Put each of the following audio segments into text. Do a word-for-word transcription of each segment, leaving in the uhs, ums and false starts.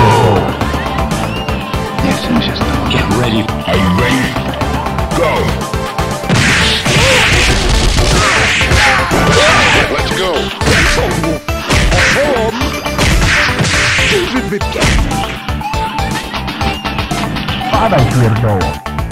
Get ready. Are you ready? Go! Let's go! Padaj, pierdoło.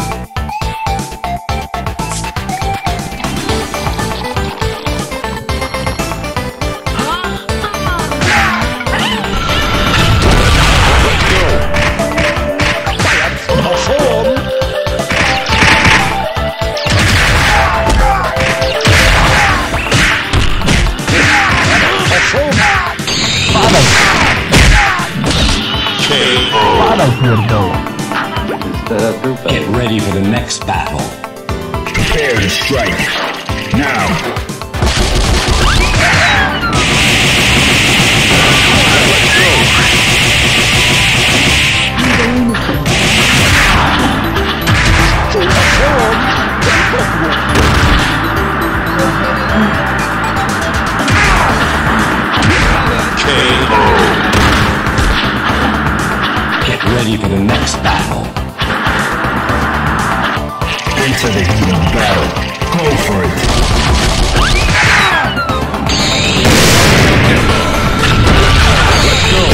Padaj, pierdoło. Get ready for the next battle. Prepare to strike. Now! Get ready for the next battle. Into the heat of battle. Go for it. Let's go.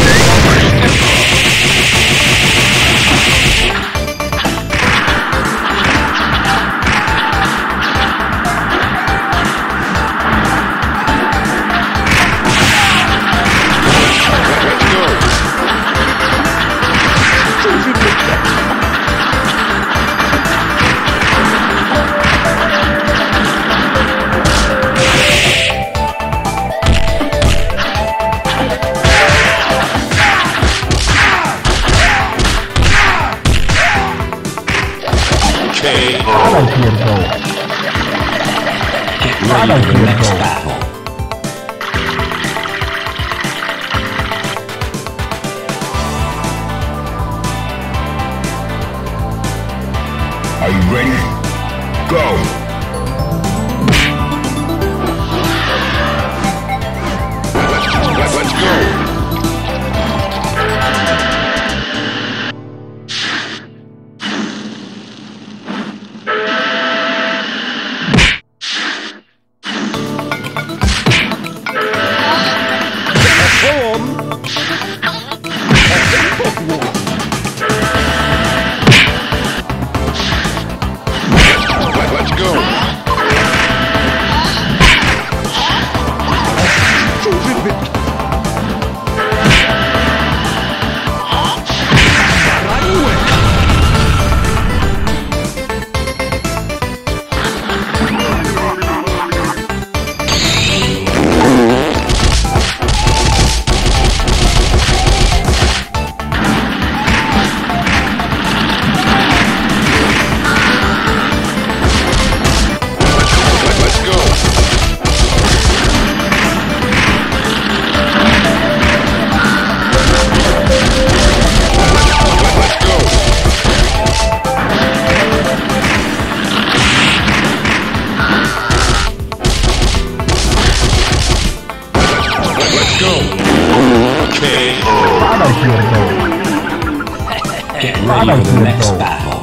Padaj, pierdoło. Get ready for the next battle. Are you ready? Go! Let's, let's go! Let's go! Get ready for the next battle.